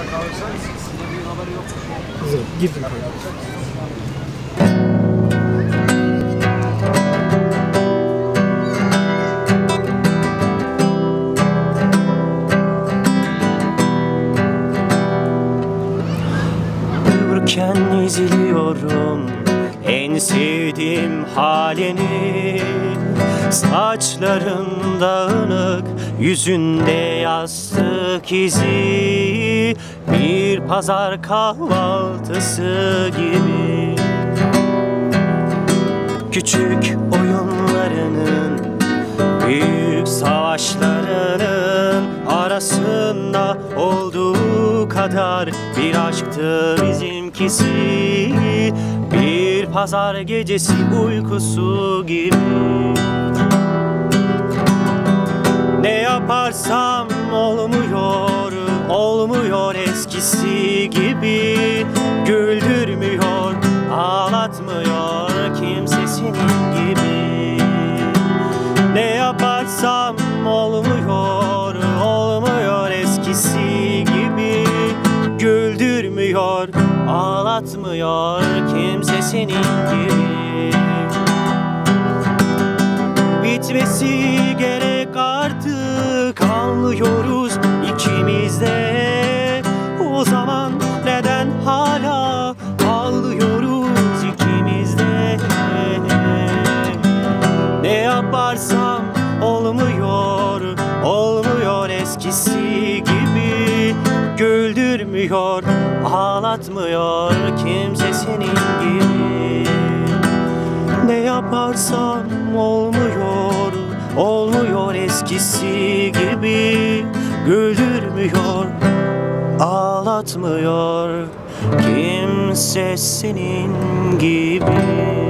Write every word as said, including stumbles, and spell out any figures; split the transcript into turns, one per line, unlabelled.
kalırsanız size bir haberi yok.
Hazırım. Girdim kayda.
Uyurken izliyorum en sevdiğim halini. Saçların dağınık, yüzünde yastık izi. Bir pazar kahvaltısı gibi. Küçük oyunlarının, büyük savaşlarının arasında olduğu kadar bir aşktı bizimkisi. Bir pazar gecesi uykusu gibi. Ne yaparsam olmuyor, olmuyor eskisi gibi. Güldürmüyor, ağlatmıyor kimse senin gibi. Ne yaparsam olmuyor, olmuyor eskisi gibi. Güldürmüyor, ağlatmıyor kimse senin gibi. Bitmesi gerek artık, anlıyoruz ikimiz de. O zaman neden hala ağlıyoruz ikimiz de? Ne yaparsam olmuyor, olmuyor eskisi gibi. Güldürmüyor, ağlatmıyor kimse senin gibi. Ne yaparsam olmuyor, olmuyor eskisi gibi. Güldürmüyor, ağlatmıyor kimse senin gibi.